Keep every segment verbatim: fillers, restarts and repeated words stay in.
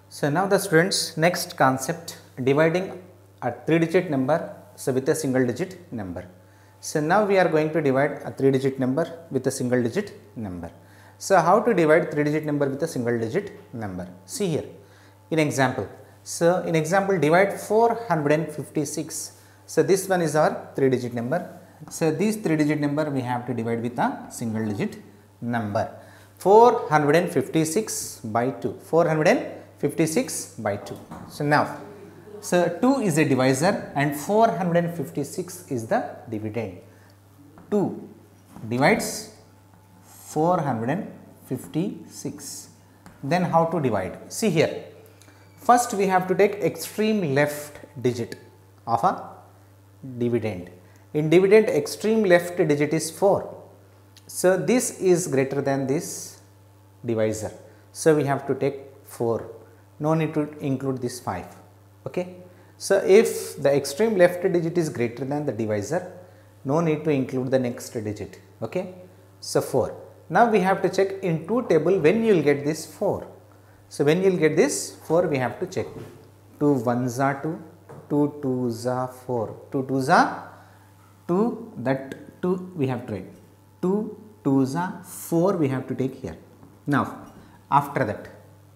So now the students, next concept, dividing a three digit number so with a single digit number. So now we are going to divide a three digit number with a single digit number. So how to divide three digit number with a single digit number? See here in example. So in example, divide four hundred fifty-six. So this one is our three digit number. So this three digit number we have to divide with a single digit number. four hundred fifty-six by two. four hundred fifty-six by two. So now, so two is a divisor and four hundred fifty-six is the dividend. two divides four hundred fifty-six. Then how to divide? See here. First we have to take extreme left digit of a dividend. In dividend, extreme left digit is four. So this is greater than this divisor. So we have to take four. No need to include this five. Okay. So if the extreme left digit is greater than the divisor, no need to include the next digit. Okay. So four. Now we have to check in two table when you will get this four. So when you will get this four, we have to check. two ones are two, two twos are four, two twos are two, that two we have to write. two twos are four we have to take here. Now after that,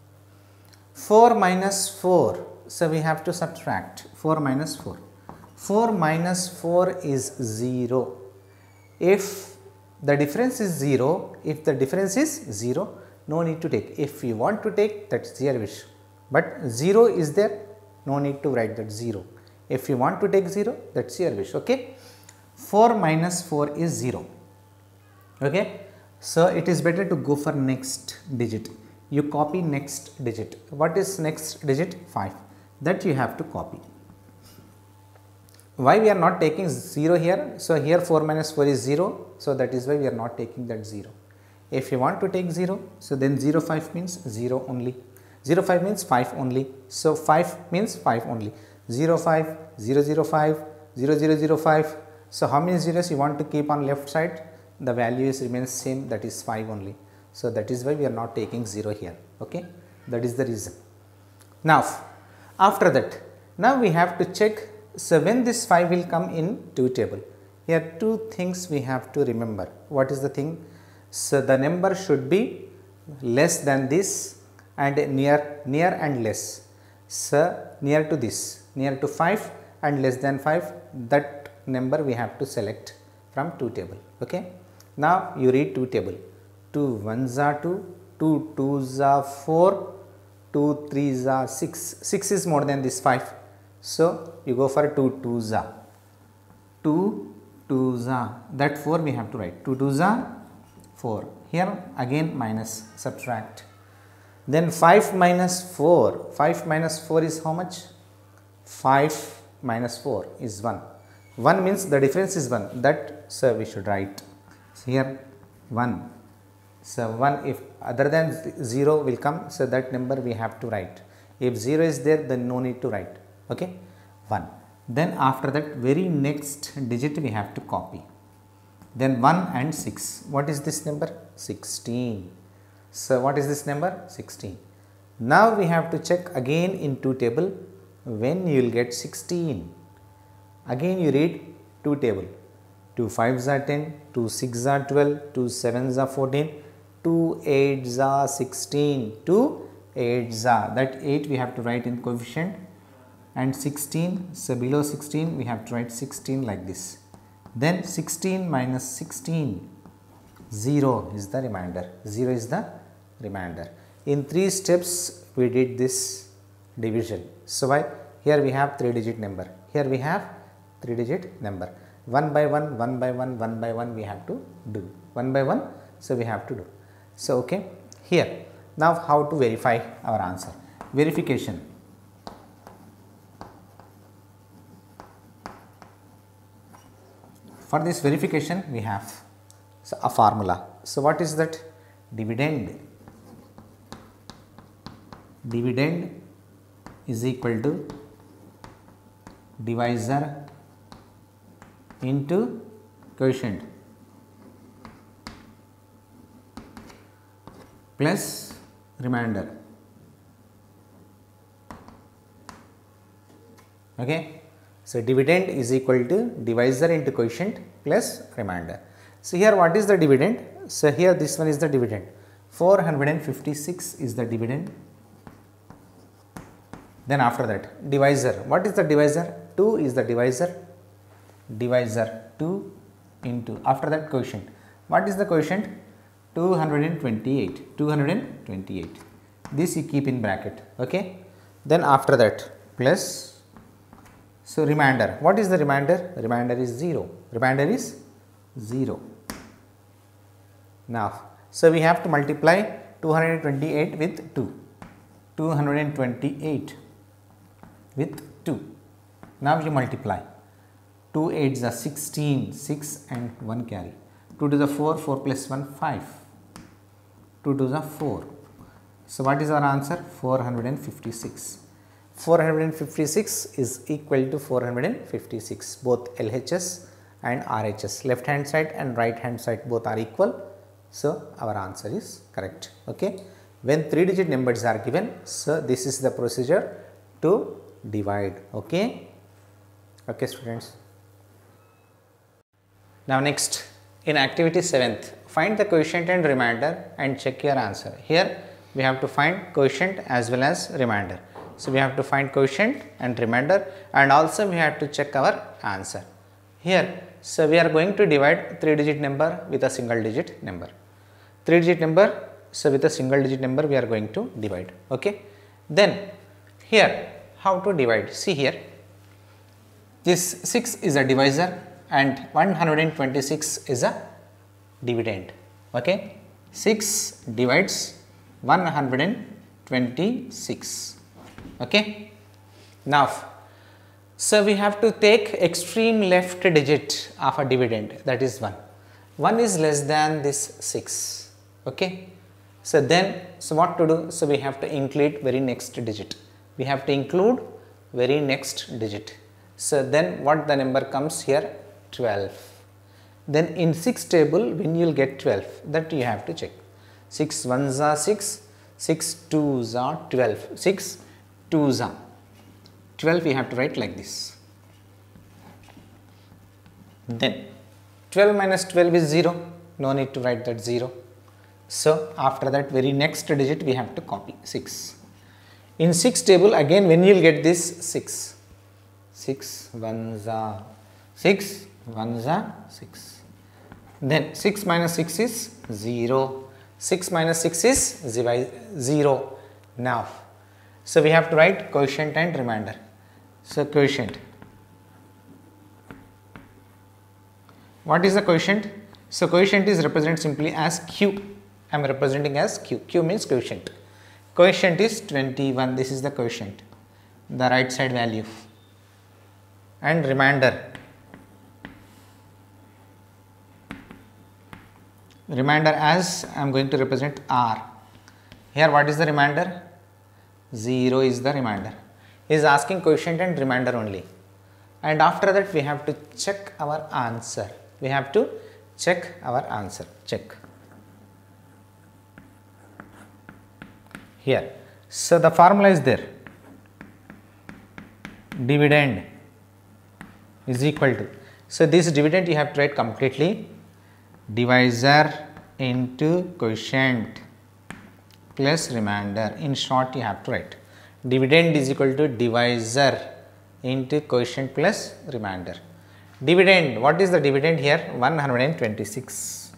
four minus four, so we have to subtract four minus four. four minus four is zero. If the difference is zero, if the difference is zero, no need to take. If you want to take, that's your wish, but zero is there, no need to write that zero. If you want to take zero, that's your wish. Okay. four minus four is zero. Okay. So it is better to go for next digit. You copy next digit. What is next digit? five. That you have to copy. Why we are not taking zero here? So here four minus four is zero. So that is why we are not taking that zero. If you want to take zero, so then zero five means zero only. zero five means five only. So five means five only. zero five, zero zero five, zero zero zero five. So how many zeros you want to keep on left side? The value is remains same, that is five only. So that is why we are not taking zero here. Okay, that is the reason. Now after that, now we have to check. So when this five will come in two table, here two things we have to remember. What is the thing? So the number should be less than this and near near and less. So near to this, near to five and less than five, that number we have to select from two table. Okay. Now you read two table. two ones are two, two twos are four, two threes are six. six is more than this five. So you go for two twos are. two twos are. That four we have to write. two twos are four. Here again minus, subtract. Then five minus four. five minus four is how much? five minus four is one. one means the difference is one. That, so we should write. So here one. So one, if other than zero will come, so that number we have to write. If zero is there, then no need to write. Okay, one. Then after that, very next digit we have to copy. Then one and six. What is this number? sixteen. So what is this number? sixteen. Now we have to check again in two table when you will get sixteen. Again you read two table. two fives are ten, two sixes are twelve, two sevens are fourteen, two eights are sixteen, two eights are, that eight we have to write in coefficient, and sixteen, so below sixteen we have to write sixteen like this. Then sixteen minus sixteen, zero is the remainder, zero is the remainder. In three steps we did this division. So why? Here we have three digit number, here we have three digit number. One by one, one by one, one by one we have to do. One by one, so we have to do. So okay, here. Now how to verify our answer? Verification. For this verification we have so a formula. So what is that? Dividend. Dividend is equal to divisor into quotient plus remainder. Okay. So, dividend is equal to divisor into quotient plus remainder. So, here what is the dividend? So, here this one is the dividend, four hundred fifty-six is the dividend. Then after that divisor, what is the divisor? two is the divisor, divisor two into, after that quotient. What is the quotient? two hundred twenty-eight, two hundred twenty-eight, this you keep in bracket. Okay. Then after that plus, so remainder, what is the remainder? Remainder is zero, remainder is zero. Now, so we have to multiply two hundred twenty-eight with two, two hundred twenty-eight with two. Now you multiply, two eights are sixteen, six and one carry, two to the four, four plus one, five, two to the four. So, what is our answer? four hundred fifty-six. four hundred fifty-six is equal to four hundred fifty-six, both L H S and R H S, left hand side and right hand side both are equal. So, our answer is correct. Okay. When three digit numbers are given, so this is the procedure to divide. Okay. Okay, students. Now, next in activity seventh, find the quotient and remainder and check your answer. Here we have to find quotient as well as remainder. So, we have to find quotient and remainder and also we have to check our answer. Here, so we are going to divide three digit number with a single digit number. three digit number, so with a single digit number we are going to divide. Okay. Then here how to divide? See here, this six is a divisor and one hundred twenty-six is a dividend. Okay. six divides one hundred twenty-six. Okay. Now, so we have to take extreme left digit of a dividend, that is one. one is less than this six. Okay. So, then, so what to do? So, we have to include very next digit. We have to include very next digit. So, then what the number comes here? twelve. Then in six table when you will get twelve, that you have to check. six ones are six, six twos are twelve, six twos are twelve, we have to write like this. Then twelve minus twelve is zero, no need to write that zero. So, after that very next digit we have to copy six. In six table again when you will get this six, six ones are six, ones are six. Then six minus six is zero, six minus six is zero. Now, so we have to write quotient and remainder. So, quotient. What is the quotient? So, quotient is represented simply as Q. I am representing as Q. Q means quotient. Quotient is twenty-one. This is the quotient, the right side value. And remainder. Remainder as I am going to represent R. Here what is the remainder? zero is the remainder. He is asking quotient and remainder only. And after that we have to check our answer. We have to check our answer. Check. Here. So, the formula is there. Dividend is equal to. So, this dividend you have to write completely. Divisor into quotient plus remainder. In short, you have to write dividend is equal to divisor into quotient plus remainder. Dividend, what is the dividend here? one hundred twenty-six.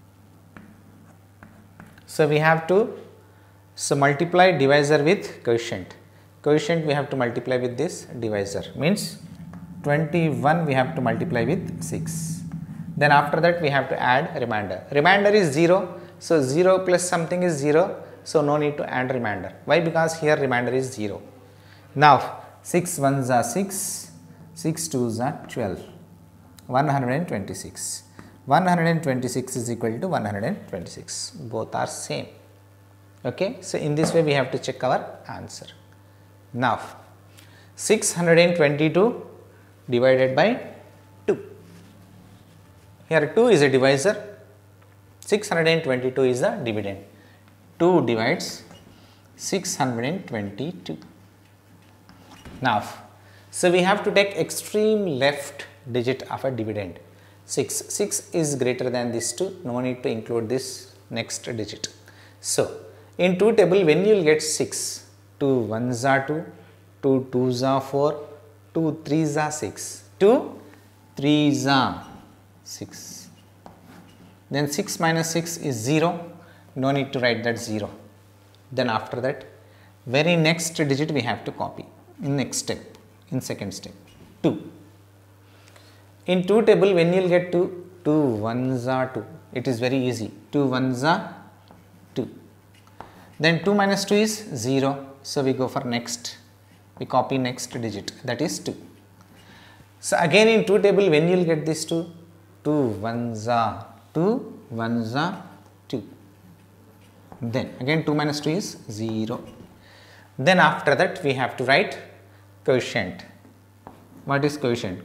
So, we have to so multiply divisor with quotient. Quotient we have to multiply with this divisor, means twenty-one we have to multiply with six. Then after that we have to add remainder. Remainder is zero. So, zero plus something is zero. So, no need to add remainder. Why? Because here remainder is zero. Now, six ones are six, six twos are twelve, one hundred twenty-six. one hundred twenty-six is equal to one hundred twenty-six. Both are same. Okay. So, in this way we have to check our answer. Now, six hundred twenty-two divided by two. Here two is a divisor, six hundred twenty-two is the dividend. two divides six hundred twenty-two. Now, So we have to take extreme left digit of a dividend. six. six is greater than this two, no need to include this next digit. So in two table, when you will get six, two ones are two, two twos are four, two threes are six, two threes are six. Then six minus six is zero, no need to write that zero. Then after that, very next digit we have to copy in next step, in second step, two. In two table, when you will get two, two ones are two, it is very easy, two ones are two. Then two minus two is zero, so we go for next, we copy next digit, that is two. So again in two table, when you will get this two, two ones are two, ones are two. Then again two minus two is zero. Then after that we have to write quotient. What is quotient?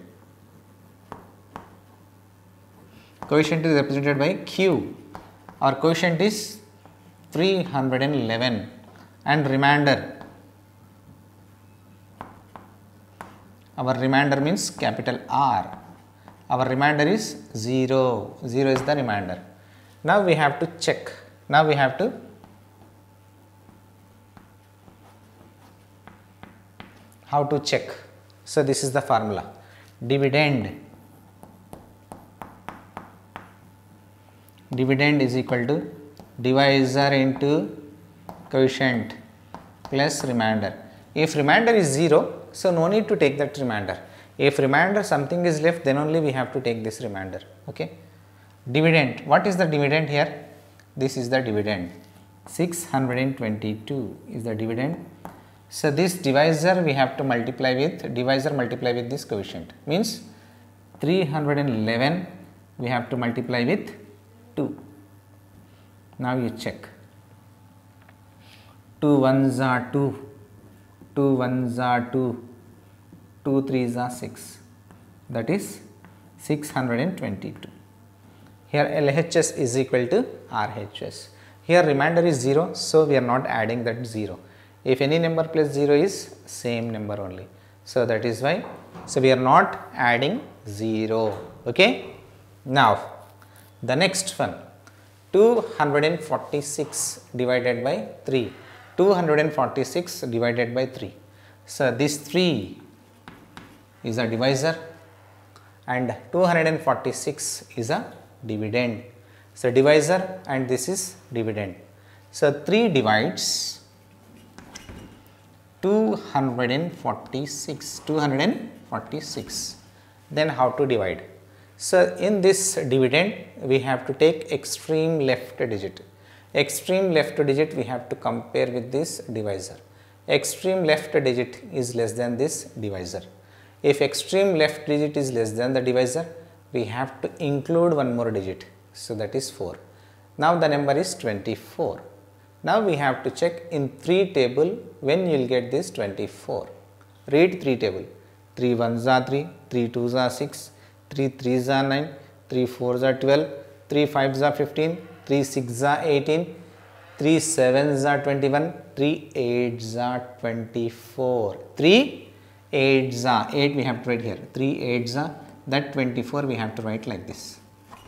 Quotient is represented by Q. Our quotient is three hundred eleven and remainder. Our remainder means capital R. Our remainder is zero. zero is the remainder. Now we have to check. Now we have to how to check. So this is the formula. Dividend. Dividend is equal to divisor into quotient plus remainder. If remainder is zero, so no need to take that remainder. If remainder something is left, then only we have to take this remainder. Okay. Dividend. What is the dividend here? This is the dividend. six hundred twenty-two is the dividend. So this divisor we have to multiply with, divisor multiply with this quotient, means three hundred eleven we have to multiply with two. Now you check. two ones are two, two ones are two, two threes are six, that is six hundred twenty-two. Here L H S is equal to R H S. Here remainder is zero, so we are not adding that zero. If any number plus zero is same number only. So that is why, so we are not adding zero. Okay. Now the next one, two hundred forty-six divided by three. two hundred forty-six divided by three. So this three is a divisor and two hundred forty-six is a dividend. So divisor and this is dividend. So three divides two hundred forty-six, two hundred forty-six. Then how to divide? So in this dividend we have to take extreme left digit. Extreme left digit we have to compare with this divisor. Extreme left digit is less than this divisor. If extreme left digit is less than the divisor, we have to include one more digit. So that is four. Now the number is twenty-four. Now we have to check in three table when you will get this twenty-four. Read three table. three ones are three, three twos are six, three threes are nine, three fours are twelve, three fives are fifteen, three sixes are eighteen, three sevens are twenty-one, three eights are twenty-four, three eights are eight we have to write here, three eights are that twenty-four we have to write like this.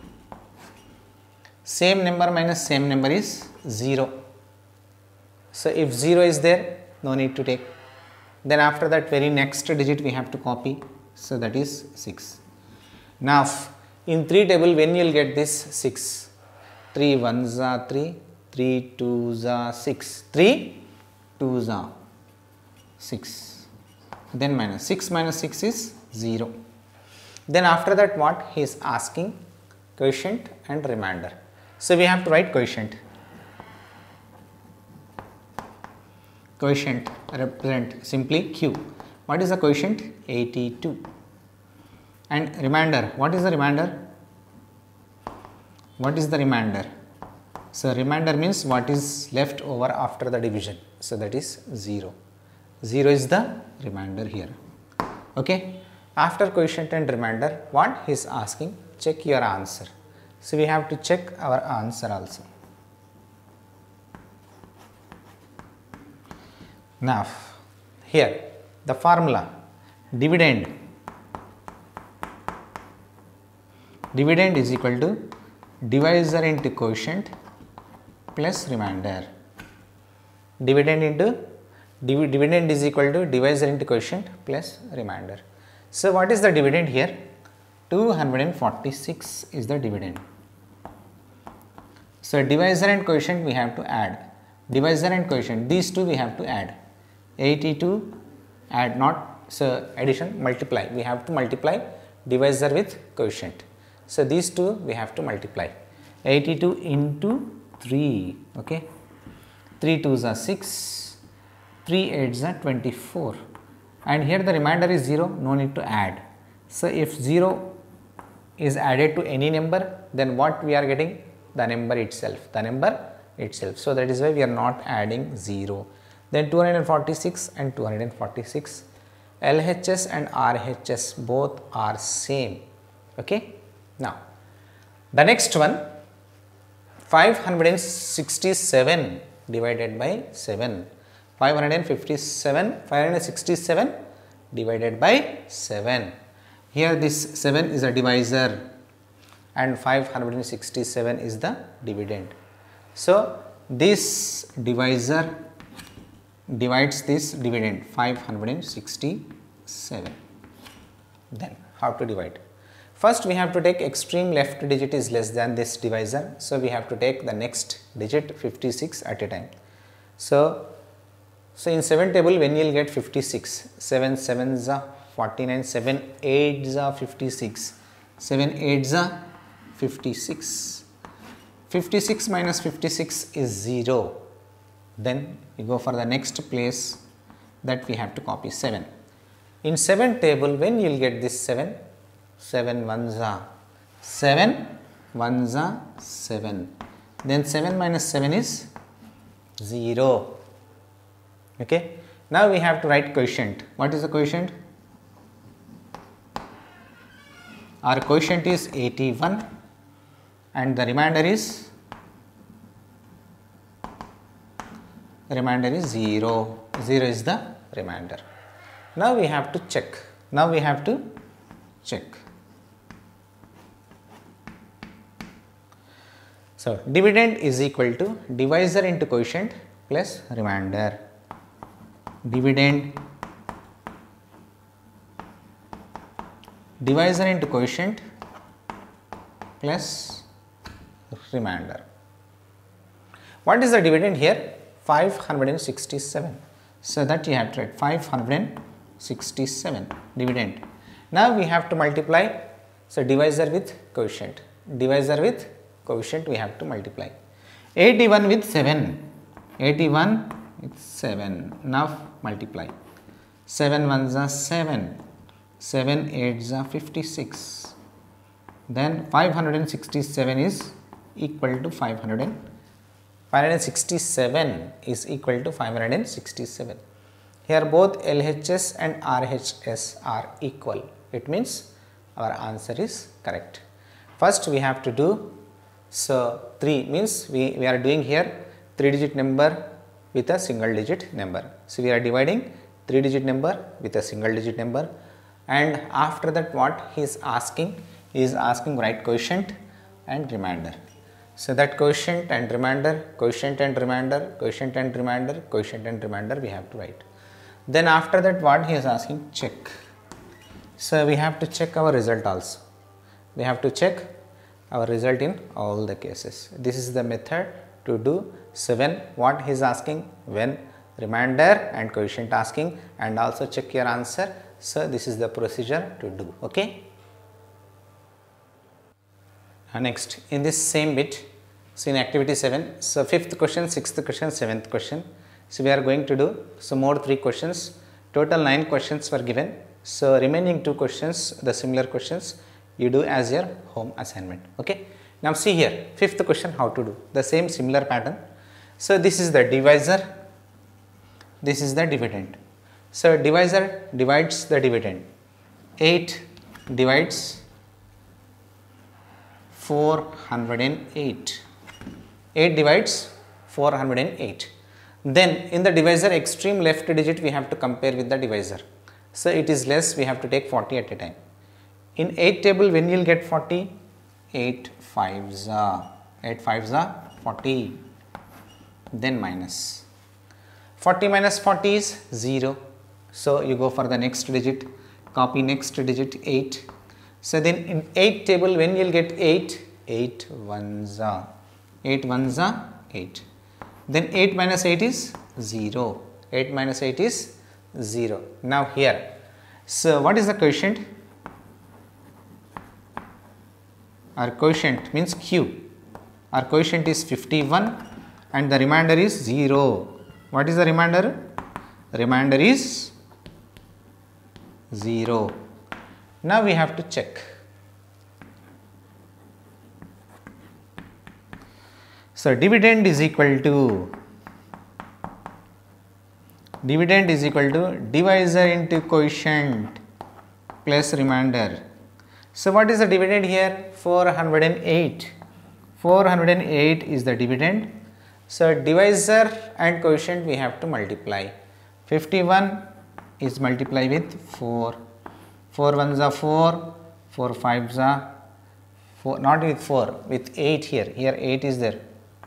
Same number minus same number is zero. So if zero is there, no need to take. Then after that very next digit we have to copy. So that is six. Now in three table when you will get this six, three ones are three, three twos are six, three twos are six. Then minus six minus six is zero. Then after that what he is asking? Quotient and remainder. So we have to write quotient. Quotient represent simply Q. What is the quotient? eighty-two. And remainder, what is the remainder? What is the remainder? So remainder means what is left over after the division. So that is zero. zero is the remainder here. Okay. After quotient and remainder, what he is asking? Check your answer. So we have to check our answer also. Now here the formula, dividend dividend is equal to divisor into quotient plus remainder. Dividend into div dividend is equal to divisor into quotient plus remainder. So what is the dividend here? two hundred forty-six is the dividend. So divisor and quotient we have to add. Divisor and quotient, these two we have to add. eighty-two add, not so addition, multiply. We have to multiply divisor with quotient. So these two we have to multiply. eighty-two into three, okay. three twos are six, three eights are twenty-four, and here the remainder is zero, no need to add. So if zero is added to any number, then what we are getting? The number itself, the number itself. So that is why we are not adding zero. Then two hundred forty-six and two hundred forty-six, L H S and R H S both are same, okay. Now the next one, five hundred sixty-seven divided by seven, five hundred fifty-seven, five hundred sixty-seven divided by seven. Here this seven is a divisor and five hundred sixty-seven is the dividend. So this divisor divides this dividend, five hundred sixty-seven. Then how to divide? First we have to take extreme left digit is less than this divisor. So we have to take the next digit fifty-six at a time. So, so in seven table when you will get fifty-six, seven sevens are forty-nine, seven eights are fifty-six, seven eights are fifty-six. fifty-six minus fifty-six is zero. Then we go for the next place that we have to copy seven. In seven table when you will get this seven, seven ones are seven, ones are seven. Then seven minus seven is zero. Okay. Now we have to write quotient. What is the quotient? Our quotient is eighty-one and the remainder is remainder is zero. zero is the remainder. Now we have to check. Now we have to check. So dividend is equal to divisor into quotient plus remainder. Dividend divisor into quotient plus remainder. What is the dividend here? five hundred sixty-seven. So that you have to write five hundred sixty-seven dividend. Now we have to multiply. So divisor with quotient. Divisor with quotient we have to multiply. eighty-one with seven. eighty-one with seven. Now multiply. seven ones are seven. seven eights are fifty-six. Then five hundred sixty-seven is equal to five hundred. five hundred sixty-seven is equal to five hundred sixty-seven. Here both L H S and R H S are equal. It means our answer is correct. First we have to do, so three means we, we are doing here three digit number with a single digit number. So we are dividing three digit number with a single digit number, and after that what he is asking, he is asking write quotient and remainder. So that quotient and remainder, quotient and remainder, quotient and remainder, quotient and remainder we have to write. Then after that what he is asking, check. So we have to check our result also. We have to check our result in all the cases. This is the method to do. So when what he is asking, when remainder and quotient asking, and also check your answer. So this is the procedure to do. Okay. Uh, next in this same bit, so in activity seven, so fifth question, sixth question, seventh question. So we are going to do some more three questions. Total nine questions were given. So remaining two questions, the similar questions, you do as your home assignment. Okay. Now see here, fifth question, how to do the same similar pattern. So this is the divisor, this is the dividend. So divisor divides the dividend. eight divides four hundred eight. eight divides four hundred eight. Then in the divisor extreme left digit we have to compare with the divisor. So it is less, we have to take forty at a time. In eight table, when you will get forty? eight fives are, eight fives are forty, then minus. forty minus forty is zero. So you go for the next digit, copy next digit eight. So then in eight table, when you will get eight? eight ones are, eight ones are eight. Then eight minus eight is zero. eight minus eight is zero. Now here, so what is the quotient? Our quotient means Q. Our quotient is fifty-one and the remainder is zero. What is the remainder? Remainder is zero. Now we have to check. So dividend is equal to, dividend is equal to divisor into quotient plus remainder. So what is the dividend here? four hundred eight. four hundred eight is the dividend. So divisor and quotient we have to multiply. fifty-one is multiply with four. four ones are four, four fives are four, not with four, with eight here. Here eight is there.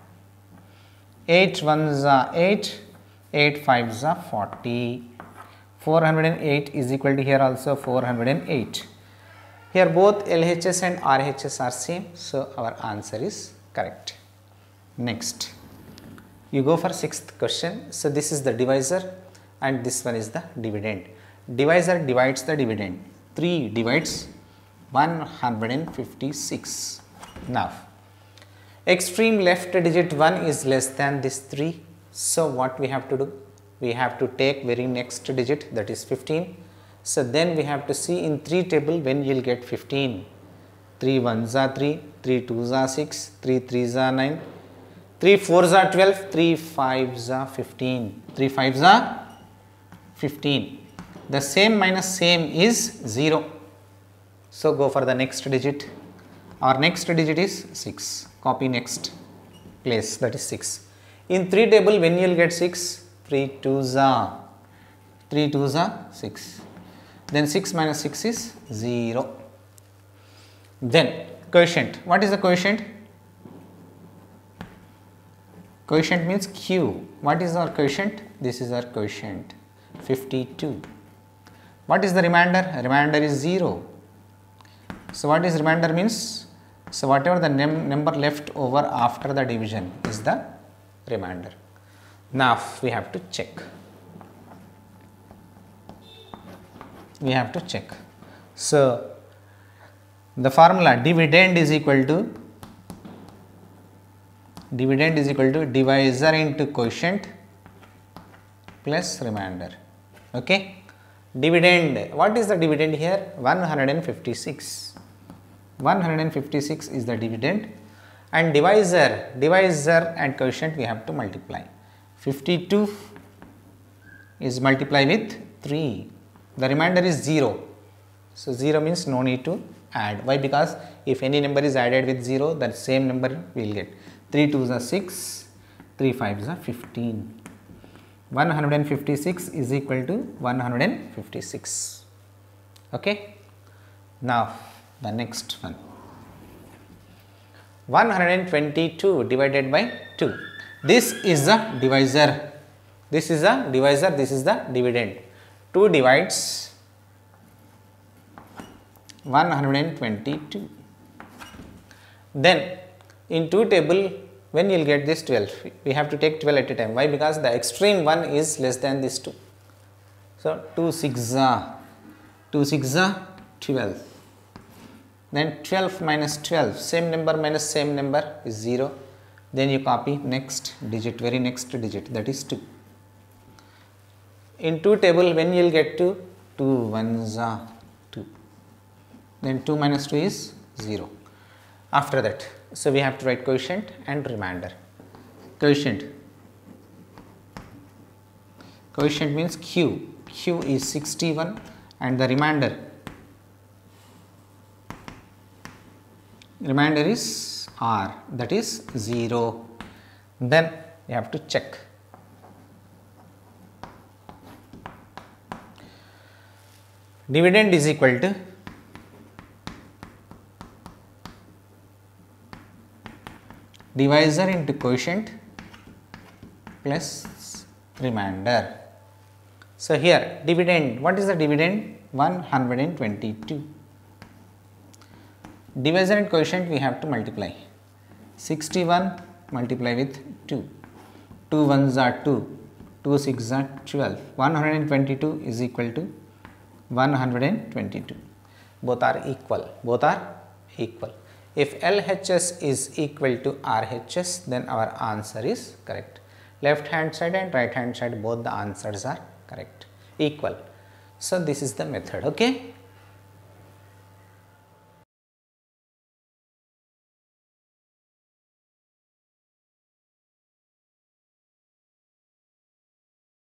eight ones are eight, eight fives are forty. four hundred eight is equal to here also four hundred eight. Here both L H S and R H S are same, so our answer is correct. Next, you go for sixth question. So this is the divisor and this one is the dividend. Divisor divides the dividend. three divides one hundred fifty-six. Now, extreme left digit one is less than this three. So what we have to do? We have to take very next digit, that is fifteen. So then we have to see in three table when you will get fifteen. three ones are three, three twos are six, three threes are nine, three fours are twelve, three fives are fifteen, three fives are fifteen. The same minus same is zero. So go for the next digit. Our next digit is six. Copy next place, that is six. In three table when you will get six? three twos are, three twos are six. Then six minus six is zero. Then quotient. What is the quotient? Quotient means Q. What is our quotient? This is our quotient, fifty-two. What is the remainder? Remainder is zero. So what is remainder means? So whatever the num number left over after the division is the remainder. Now we have to check. We have to check. So the formula dividend is equal to, dividend is equal to divisor into quotient plus remainder. Okay. Dividend, what is the dividend here? one hundred fifty-six. one hundred fifty-six is the dividend, and divisor, divisor and quotient we have to multiply. fifty-two is multiplied with three. The remainder is zero. So zero means no need to add. Why? Because if any number is added with zero, then same number we will get. three twos are six, three fives are fifteen. one hundred fifty-six is equal to one hundred fifty-six. Okay. Now the next one. one hundred twenty-two divided by two. This is the divisor. This is the divisor. This is the dividend. two divides one hundred twenty-two. Then in two table, when you will get this twelve, we have to take twelve at a time. Why? Because the extreme one is less than this two. So two six are, two six are twelve. Then twelve minus twelve, same number minus same number is zero. Then you copy next digit, very next digit, that is two. In two table, when you will get to two ones are two. Then two minus two is zero. After that, so we have to write quotient and remainder. Quotient. Quotient means Q. Q is sixty-one and the remainder. Remainder is R, that is zero. Then you have to check. dividend is equal to divisor into quotient plus remainder. So, here dividend, what is the dividend? one hundred twenty-two. Divisor and quotient we have to multiply. sixty-one multiply with two. two ones are two, two sixes are twelve. one hundred twenty-two is equal to one hundred twenty-two. Both are equal. Both are equal. If L H S is equal to R H S, then our answer is correct. Left hand side and right hand side, both the answers are correct, equal. So, this is the method. Okay.